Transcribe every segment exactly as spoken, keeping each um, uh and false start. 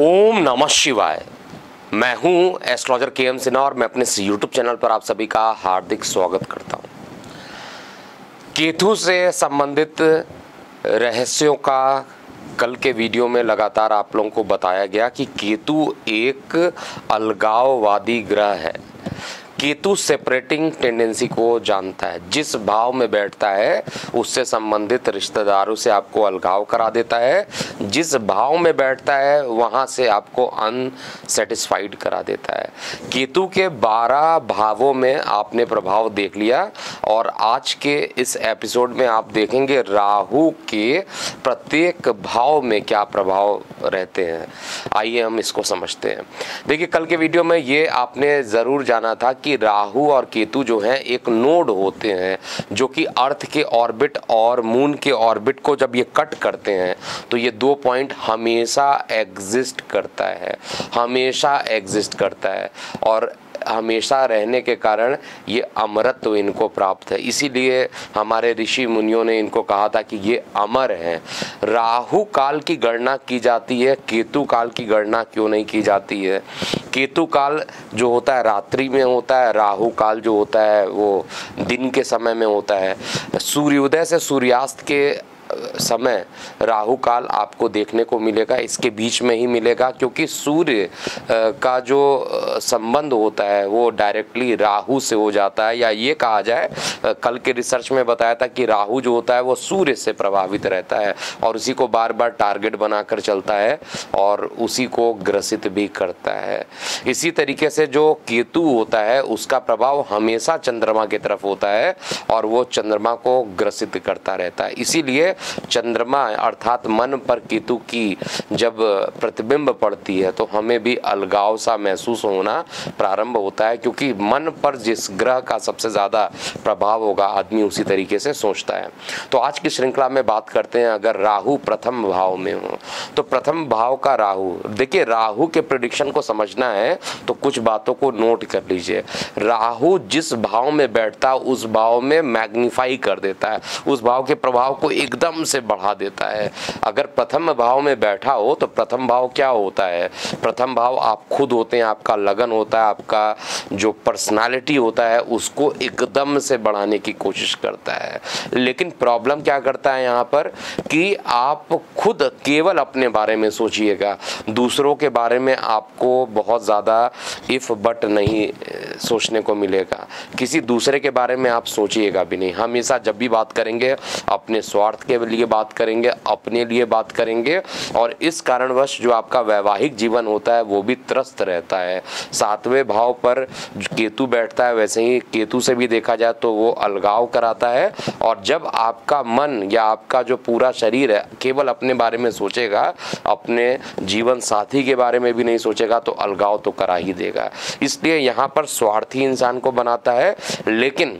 ओम नमः शिवाय। मैं हूं एस्ट्रोलॉजर के एम सिन्हा और मैं अपने इस यूट्यूब चैनल पर आप सभी का हार्दिक स्वागत करता हूं। केतु से संबंधित रहस्यों का कल के वीडियो में लगातार आप लोगों को बताया गया कि केतु एक अलगाववादी ग्रह है। केतु सेपरेटिंग टेंडेंसी को जानता है। जिस भाव में बैठता है उससे संबंधित रिश्तेदारों से आपको अलगाव करा देता है। जिस भाव में बैठता है वहां से आपको अनसेटिस्फाइड करा देता है। केतु के बारह भावों में आपने प्रभाव देख लिया और आज के इस एपिसोड में आप देखेंगे राहु के प्रत्येक भाव में क्या प्रभाव रहते हैं। आइए हम इसको समझते हैं। देखिए, कल के वीडियो में ये आपने ज़रूर जाना था कि राहु और केतु जो हैं एक नोड होते हैं जो कि अर्थ के ऑर्बिट और मून के ऑर्बिट को जब ये कट करते हैं तो ये दो पॉइंट हमेशा एग्जिस्ट करता है हमेशा एग्जिस्ट करता है और हमेशा रहने के कारण ये अमरत्व इनको प्राप्त है। इसीलिए हमारे ऋषि मुनियों ने इनको कहा था कि ये अमर हैं। राहु काल की गणना की जाती है, केतु काल की गणना क्यों नहीं की जाती है? केतु काल जो होता है रात्रि में होता है, राहु काल जो होता है वो दिन के समय में होता है। सूर्योदय से सूर्यास्त के समय राहु काल आपको देखने को मिलेगा, इसके बीच में ही मिलेगा क्योंकि सूर्य का जो संबंध होता है वो डायरेक्टली राहु से हो जाता है। या ये कहा जाए, कल के रिसर्च में बताया था कि राहु जो होता है वो सूर्य से प्रभावित रहता है और उसी को बार बार टारगेट बनाकर चलता है और उसी को ग्रसित भी करता है। इसी तरीके से जो केतु होता है उसका प्रभाव हमेशा चंद्रमा की तरफ होता है और वो चंद्रमा को ग्रसित करता रहता है। इसीलिए चंद्रमा अर्थात मन पर केतु की जब प्रतिबिंब पड़ती है तो हमें भी अलगाव सा महसूस होना प्रारंभ होता है, क्योंकि मन पर जिस ग्रह का सबसे ज़्यादा प्रभाव होगा आदमी उसी तरीके से सोचता है। तो आज की श्रृंखला में बात करते हैं, अगर राहु प्रथम भाव में हो तो प्रथम भाव का राहु, देखिए राहु के प्रेडिक्शन को समझना है तो कुछ बातों को नोट कर लीजिए। राहु जिस भाव में बैठता है उस भाव में मैग्नीफाई कर देता है, उस भाव के प्रभाव को एकदम से बढ़ा देता है। अगर प्रथम भाव में बैठा हो तो प्रथम भाव क्या होता है? प्रथम भाव आप खुद होते हैं, आपका लगन होता है, आपका जो पर्सनालिटी होता है उसको एकदम से बढ़ाने की कोशिश करता है। लेकिन प्रॉब्लम क्या करता है यहाँ पर कि आप खुद केवल अपने बारे में सोचिएगा, दूसरों के बारे में आपको बहुत ज़्यादा इफ बट नहीं सोचने को मिलेगा। किसी दूसरे के बारे में आप सोचिएगा भी नहीं। हमेशा जब भी बात करेंगे अपने स्वार्थ के लिए बात करेंगे, अपने लिए बात करेंगे और इस कारणवश जो आपका वैवाहिक जीवन होता है वो भी त्रस्त रहता है। सातवें भाव पर केतु बैठता है, वैसे ही केतु से भी देखा जाए तो वो अलगाव कराता है और जब आपका मन या आपका जो पूरा शरीर है केवल अपने बारे में सोचेगा, अपने जीवन साथी के बारे में भी नहीं सोचेगा तो अलगाव तो करा ही देगा। इसलिए यहाँ पर स्वार्थी इंसान को बनाता है। लेकिन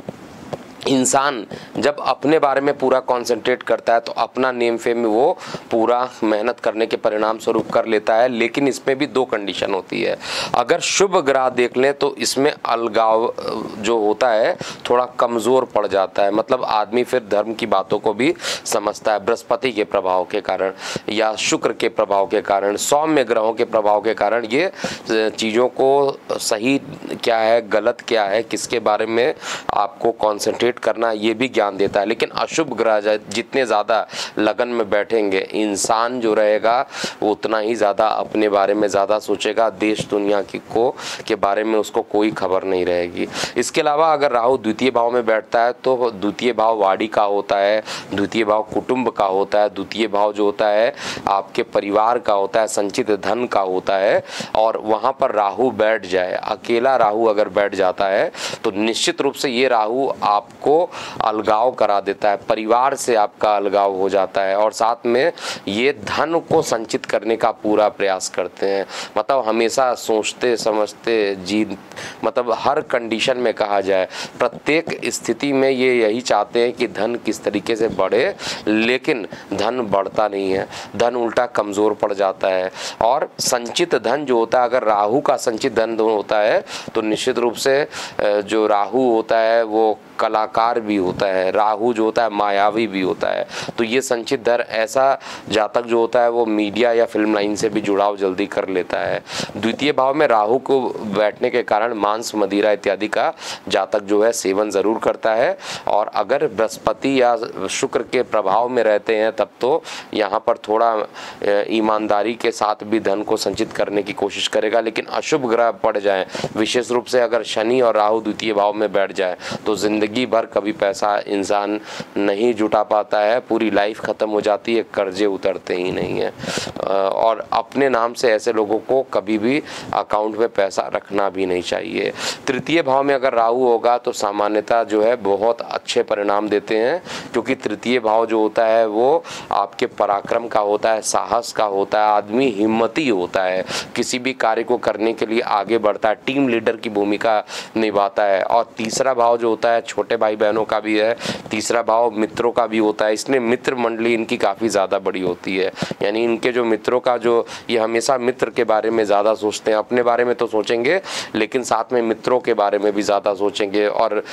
इंसान जब अपने बारे में पूरा कंसंट्रेट करता है तो अपना नेम फेम वो पूरा मेहनत करने के परिणाम स्वरूप कर लेता है। लेकिन इसमें भी दो कंडीशन होती है। अगर शुभ ग्रह देख लें तो इसमें अलगाव जो होता है थोड़ा कमज़ोर पड़ जाता है, मतलब आदमी फिर धर्म की बातों को भी समझता है। बृहस्पति के प्रभाव के कारण या शुक्र के प्रभाव के कारण, सौम्य ग्रहों के प्रभाव के कारण ये चीज़ों को सही क्या है गलत क्या है किसके बारे में आपको कॉन्सेंट्रेट करना ये भी ज्ञान देता है। लेकिन अशुभ ग्रह जितने ज़्यादा लगन में बैठेंगे इंसान जो रहेगा वो उतना ही ज़्यादा अपने बारे में ज़्यादा सोचेगा, देश दुनिया की को के बारे में उसको कोई खबर नहीं रहेगी। इसके अलावा अगर राहु द्वितीय भाव में बैठता है तो द्वितीय भाव वाणी का होता है, द्वितीय भाव कुटुंब का होता है, द्वितीय भाव जो होता है आपके परिवार का होता है, संचित धन का होता है। और वहाँ पर राहु बैठ जाए, अकेला राहु अगर बैठ जाता है तो निश्चित रूप से ये राहु आप को अलगाव करा देता है, परिवार से आपका अलगाव हो जाता है और साथ में ये धन को संचित करने का पूरा प्रयास करते हैं। मतलब हमेशा सोचते समझते जी, मतलब हर कंडीशन में कहा जाए प्रत्येक स्थिति में ये यही चाहते हैं कि धन किस तरीके से बढ़े, लेकिन धन बढ़ता नहीं है, धन उल्टा कमज़ोर पड़ जाता है। और संचित धन जो होता है, अगर राहु का संचित धन होता है तो निश्चित रूप से जो राहु होता है वो कला कलाकार भी होता है, राहु जो होता है मायावी भी होता है। तो ये संचित धर ऐसा जातक जो होता है वो मीडिया या फिल्म लाइन से भी जुड़ाव जल्दी कर लेता है। द्वितीय भाव में राहु को बैठने के कारण मांस मदिरा इत्यादि का जातक जो है सेवन जरूर करता है। और अगर बृहस्पति या शुक्र के प्रभाव में रहते हैं तब तो यहाँ पर थोड़ा ईमानदारी के साथ भी धन को संचित करने की कोशिश करेगा। लेकिन अशुभ ग्रह पड़ जाए, विशेष रूप से अगर शनि और राहु द्वितीय भाव में बैठ जाए तो जिंदगी भर कभी पैसा इंसान नहीं जुटा पाता है, पूरी लाइफ खत्म हो जाती है, कर्जे उतरते ही नहीं है। और अपने नाम से ऐसे लोगों को कभी भी अकाउंट में पैसा रखना भी नहीं चाहिए। तृतीय भाव में अगर राहु होगा तो सामान्यतः जो है बहुत अच्छे परिणाम देते हैं, क्योंकि तृतीय भाव जो होता है वो आपके पराक्रम का होता है, साहस का होता है, आदमी हिम्मती होता है, किसी भी कार्य को करने के लिए आगे बढ़ता है, टीम लीडर की भूमिका निभाता है। और तीसरा भाव जो होता है छोटे भाई बहनों का भी है, तीसरा भाव मित्रों का भी होता है, इसलिए मित्र मंडली इनकी काफ़ी ज़्यादा बड़ी होती है। यानी इनके जो मित्रों का जो ये हमेशा मित्र के बारे में ज़्यादा सोचते हैं, अपने बारे में तो सोचेंगे लेकिन साथ में मित्रों के बारे में भी ज़्यादा सोचेंगे। और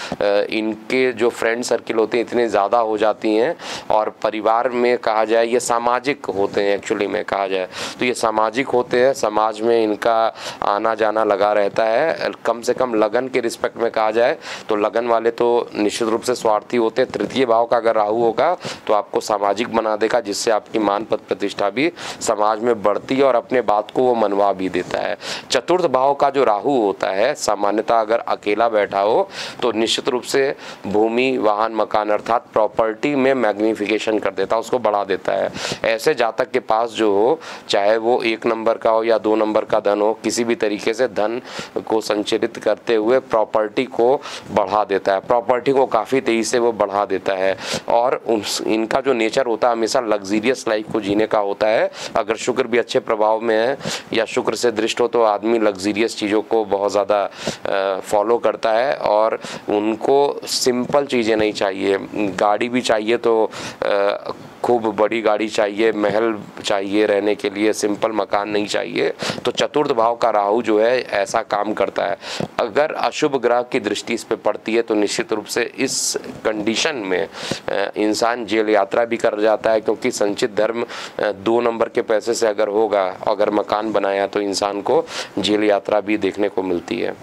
इनके जो फ्रेंड सर्किल होते हैं इतने ज़्यादा हो जाती हैं। और परिवार में कहा जाए ये सामाजिक होते हैं, एक्चुअली में कहा जाए तो ये सामाजिक होते हैं, समाज में इनका आना जाना लगा रहता है। कम से कम लगन के रिस्पेक्ट में कहा जाए तो लगन वाले तो निश्चित रूप से स्वार्थी होते हैं। तृतीय भाव का अगर राहु होगा तो आपको सामाजिक बना देगा, जिससे आपकी मान पद प्रतिष्ठा भी समाज में बढ़ती है और अपने बात को वो मनवा भी देता है। चतुर्थ भाव का जो राहु होता है सामान्यतः अगर अकेला बैठा हो तो निश्चित रूप से भूमि वाहन मकान अर्थात प्रॉपर्टी में मैग्निफिकेशन कर देता है, उसको बढ़ा देता है। ऐसे जातक के पास जो हो, चाहे वो एक नंबर का हो या दो नंबर का धन हो, किसी भी तरीके से धन को संचरित करते हुए प्रॉपर्टी को बढ़ा देता है, प्रॉपर्टी को काफ़ी तेजी से वो बढ़ा देता है। और उस इनका जो नेचर होता है हमेशा लग्जीरियस लाइफ को जीने का होता है। अगर शुक्र भी अच्छे प्रभाव में है या शुक्र से दृष्ट हो तो आदमी लग्जीरियस चीज़ों को बहुत ज़्यादा फॉलो करता है और उनको सिंपल चीज़ें नहीं चाहिए। गाड़ी भी चाहिए तो आ, खूब बड़ी गाड़ी चाहिए, महल चाहिए रहने के लिए, सिंपल मकान नहीं चाहिए। तो चतुर्थ भाव का राहु जो है ऐसा काम करता है। अगर अशुभ ग्रह की दृष्टि इस पे पड़ती है तो निश्चित रूप से इस कंडीशन में इंसान जेल यात्रा भी कर जाता है, क्योंकि संचित धर्म दो नंबर के पैसे से अगर होगा, अगर मकान बनाया तो इंसान को जेल यात्रा भी देखने को मिलती है।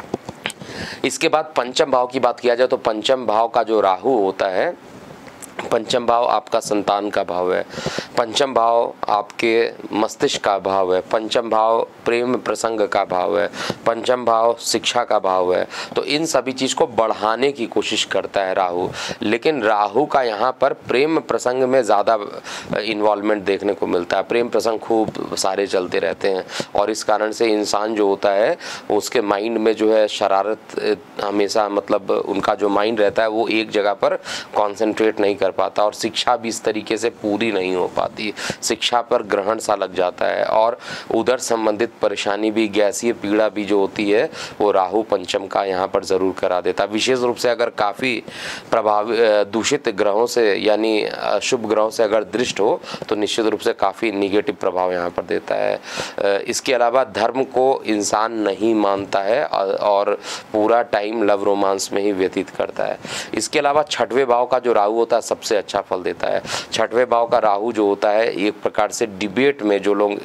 इसके बाद पंचम भाव की बात किया जाए तो पंचम भाव का जो राहु होता है, पंचम भाव आपका संतान का भाव है, पंचम भाव आपके मस्तिष्क का भाव है, पंचम भाव प्रेम प्रसंग का भाव है, पंचम भाव शिक्षा का भाव है। तो इन सभी चीज़ को बढ़ाने की कोशिश करता है राहु। लेकिन राहु का यहाँ पर प्रेम प्रसंग में ज़्यादा इन्वॉल्वमेंट देखने को मिलता है, प्रेम प्रसंग खूब सारे चलते रहते हैं और इस कारण से इंसान जो होता है उसके माइंड में जो है शरारत हमेशा, मतलब उनका जो माइंड रहता है वो एक जगह पर कॉन्सेंट्रेट नहीं कर पाता और शिक्षा भी इस तरीके से पूरी नहीं हो पाती, शिक्षा पर ग्रहण सा लग जाता है और उधर संबंधित परेशानी भी, गैसीय पीड़ा भी जो होती है वो राहु पंचम का यहाँ पर ज़रूर करा देता है। विशेष रूप से अगर काफ़ी प्रभाव दूषित ग्रहों से यानी अशुभ ग्रहों से अगर दृष्ट हो तो निश्चित रूप से काफ़ी निगेटिव प्रभाव यहाँ पर देता है। इसके अलावा धर्म को इंसान नहीं मानता है और पूरा टाइम लव रोमांस में ही व्यतीत करता है। इसके अलावा छठवें भाव का जो राहु होता है सबसे अच्छा फल देता है। छठवें भाव का राहु जो होता है एक प्रकार से डिबेट में जो लोग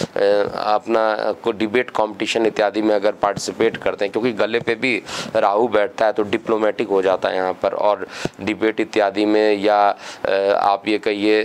अपना को डिबेट कंपटीशन इत्यादि में अगर पार्टिसिपेट करते हैं, क्योंकि गले पे भी राहु बैठता है तो डिप्लोमेटिक हो जाता है यहाँ पर, और डिबेट इत्यादि में या आप ये कहिए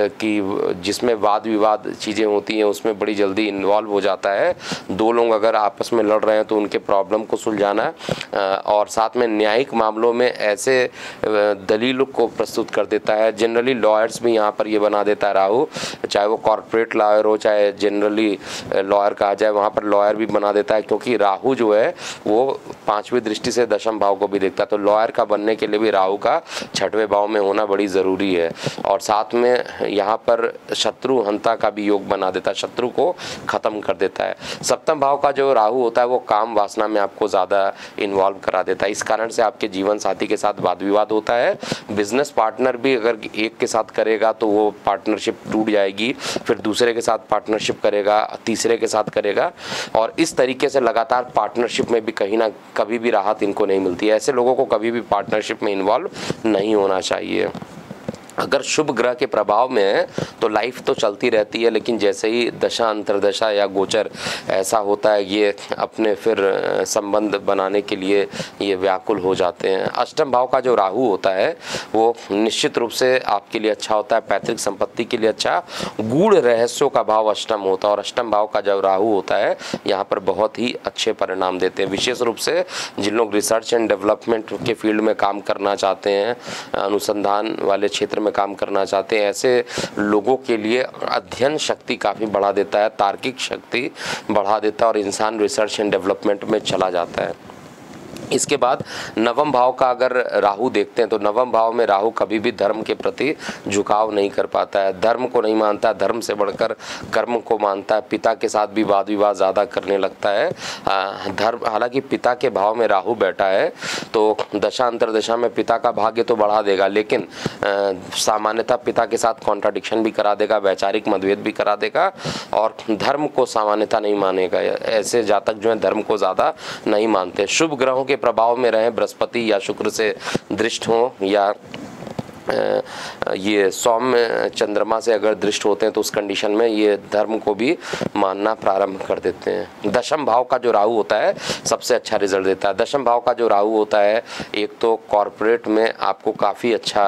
कि जिसमें वाद विवाद चीज़ें होती हैं उसमें बड़ी जल्दी इन्वॉल्व हो जाता है। दो लोग अगर आपस में लड़ रहे हैं तो उनके प्रॉब्लम को सुलझाना और साथ में न्यायिक मामलों में ऐसे दलील को प्रस्तुत कर देता है। जनरली लॉयर्स भी यहाँ पर ये बना देता है राहु, चाहे वो कॉर्पोरेट लॉयर हो चाहे जनरली लॉयर कहा जाए, वहाँ पर लॉयर भी बना देता है, क्योंकि राहु जो है वो पांचवी दृष्टि से दशम भाव को भी देखता है। तो लॉयर का बनने के लिए भी राहु का छठवें भाव में होना बड़ी ज़रूरी है और साथ में यहाँ पर शत्रु हंता का भी योग बना देता है, शत्रु को ख़त्म कर देता है। सप्तम भाव का जो राहु होता है वो काम वासना में आपको ज़्यादा इन्वॉल्व करा देता है, इस कारण से आपके जीवन साथी के साथ वाद विवाद होता है। बिजनेस पार्टनर पार्टनर भी अगर एक के साथ करेगा तो वो पार्टनरशिप टूट जाएगी, फिर दूसरे के साथ पार्टनरशिप करेगा, तीसरे के साथ करेगा, और इस तरीके से लगातार पार्टनरशिप में भी कहीं ना कभी भी राहत इनको नहीं मिलती है। ऐसे लोगों को कभी भी पार्टनरशिप में इन्वॉल्व नहीं होना चाहिए। अगर शुभ ग्रह के प्रभाव में है तो लाइफ तो चलती रहती है, लेकिन जैसे ही दशा अंतर्दशा या गोचर ऐसा होता है, ये अपने फिर संबंध बनाने के लिए ये व्याकुल हो जाते हैं। अष्टम भाव का जो राहु होता है वो निश्चित रूप से आपके लिए अच्छा होता है, पैतृक संपत्ति के लिए अच्छा, गूढ़ रहस्यों का भाव अष्टम होता है, और अष्टम भाव का जो राहु होता है यहाँ पर बहुत ही अच्छे परिणाम देते हैं। विशेष रूप से जिन लोग रिसर्च एंड डेवलपमेंट के फील्ड में काम करना चाहते हैं, अनुसंधान वाले क्षेत्र में काम करना चाहते हैं, ऐसे लोगों के लिए अध्ययन शक्ति काफ़ी बढ़ा देता है, तार्किक शक्ति बढ़ा देता है, और इंसान रिसर्च एंड डेवलपमेंट में चला जाता है। इसके बाद नवम भाव का अगर राहु देखते हैं तो नवम भाव में राहु कभी भी धर्म के प्रति झुकाव नहीं कर पाता है, धर्म को नहीं मानता, धर्म से बढ़कर कर्म को मानता है, पिता के साथ भी वाद विवाद ज़्यादा करने लगता है। धर्म, हालांकि पिता के भाव में राहु बैठा है तो दशा अंतर्दशा में पिता का भाग्य तो बढ़ा देगा, लेकिन सामान्यतः पिता के साथ कॉन्ट्राडिक्शन भी करा देगा, वैचारिक मतभेद भी करा देगा, और धर्म को सामान्यतः नहीं मानेगा। ऐसे जातक जो है धर्म को ज़्यादा नहीं मानते। शुभ ग्रहों के प्रभाव में रहे बृहस्पति या शुक्र से दृष्ट हो, या ये सौम्य चंद्रमा से अगर दृष्ट होते हैं तो उस कंडीशन में ये धर्म को भी मानना प्रारंभ कर देते हैं। दशम भाव का जो राहु होता है सबसे अच्छा रिजल्ट देता है। दशम भाव का जो राहु होता है एक तो कॉरपोरेट में आपको काफ़ी अच्छा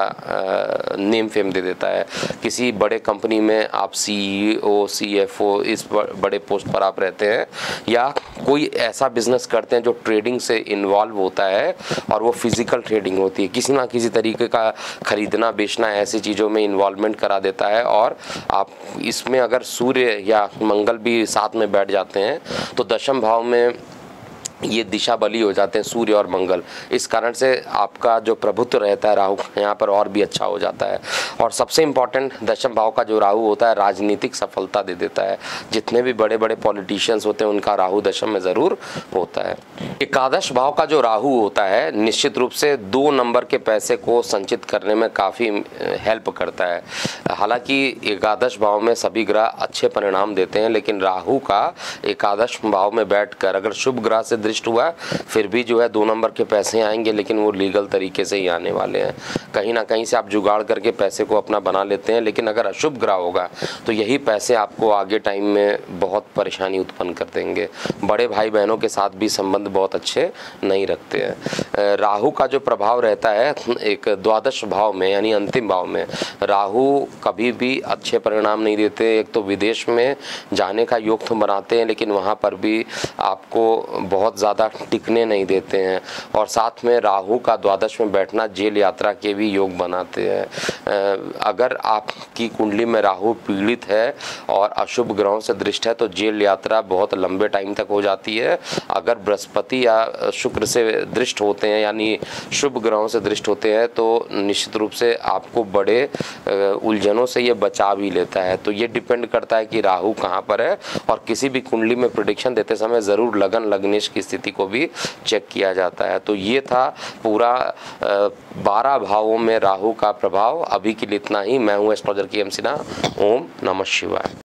नेम फेम दे देता है, किसी बड़े कंपनी में आप सीईओ सीएफओ इस बड़े पोस्ट पर आप रहते हैं, या कोई ऐसा बिजनेस करते हैं जो ट्रेडिंग से इन्वॉल्व होता है और वो फिजिकल ट्रेडिंग होती है, किसी ना किसी तरीके का खरीद खरीदना बेचना ऐसी चीज़ों में इन्वॉल्वमेंट करा देता है। और आप इसमें अगर सूर्य या मंगल भी साथ में बैठ जाते हैं तो दशम भाव में ये दिशा बली हो जाते हैं सूर्य और मंगल। इस कारण से आपका जो प्रभुत्व रहता है राहु यहाँ पर और भी अच्छा हो जाता है। और सबसे इम्पॉर्टेंट दशम भाव का जो राहु होता है राजनीतिक सफलता दे देता है। जितने भी बड़े बड़े पॉलिटिशियंस होते हैं उनका राहु दशम में ज़रूर होता है। एकादश भाव का जो राहु होता है निश्चित रूप से दो नंबर के पैसे को संचित करने में काफ़ी हेल्प करता है। हालांकि एकादश भाव में सभी ग्रह अच्छे परिणाम देते हैं, लेकिन राहु का एकादश भाव में बैठकर अगर शुभ ग्रह से दृष्ट हुआ फिर भी जो है दो नंबर के पैसे आएंगे, लेकिन वो लीगल तरीके से ही आने वाले हैं। कहीं ना कहीं से आप जुगाड़ करके पैसे को अपना बना लेते हैं, लेकिन अगर अशुभ ग्रह होगा तो यही पैसे आपको आगे टाइम में बहुत परेशानी उत्पन्न कर देंगे। बड़े भाई बहनों के साथ भी संबंध बहुत अच्छे नहीं रखते हैं। राहु का जो प्रभाव रहता है एक द्वादश भाव में यानी अंतिम भाव में, राहु कभी भी अच्छे परिणाम नहीं देते। एक तो विदेश में जाने का योग तो बनाते हैं, लेकिन वहाँ पर भी आपको बहुत ज़्यादा टिकने नहीं देते हैं। और साथ में राहु का द्वादश में बैठना जेल यात्रा के भी योग बनाते हैं। अगर आपकी कुंडली में राहु पीड़ित है और अशुभ ग्रहों से दृष्ट है तो जेल यात्रा बहुत लंबे टाइम तक हो जाती है। अगर बृहस्पति या शुक्र से दृष्ट होते हैं यानी शुभ ग्रहों से दृष्ट होते हैं तो निश्चित रूप से आपको बड़े उलझनों से ये बचा भी लेता है। तो ये डिपेंड करता है कि राहु कहाँ पर है, और किसी भी कुंडली में प्रेडिक्शन देते समय ज़रूर लगन लग्नेश की स्थिति को भी चेक किया जाता है। तो ये था पूरा बारह भावों में राहु का प्रभाव। अभी के लिए इतना ही। मैं हूँ एस्ट्रोलॉजर के एम सिन्हा। ओम नमः शिवाय।